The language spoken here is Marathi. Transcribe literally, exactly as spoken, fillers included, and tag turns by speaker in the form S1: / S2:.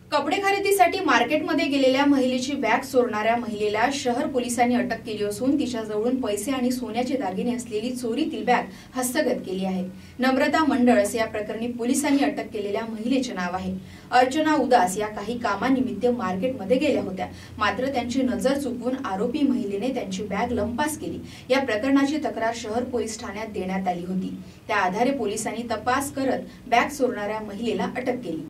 S1: कपडे खरेदीसाठी मार्केटमध्ये गेलेल्या महिलेची बॅग चोरणाऱ्या महिलेला शहर पोलिसांनी अटक केली असून तिच्याजवळून पैसे आणि सोन्याचे दागिने असलेली चोरीतील बॅग हस्तगत केली आहे। नम्रता मंडळ असे या प्रकरणी पोलिसांनी अटक केलेल्या महिलेचे नाव आहे। अर्चना उदास या काही कामानिमित्त मार्केटमध्ये गेल्या होत्या, मात्र त्यांची नजर चुकवून आरोपी महिलेने त्यांची बॅग लंपास केली। या प्रकरणाची तक्रार शहर पोलीस ठाण्यात देण्यात आली होती। त्या आधारे पोलिसांनी तपास करत बॅग चोरणाऱ्या महिलेला अटक केली।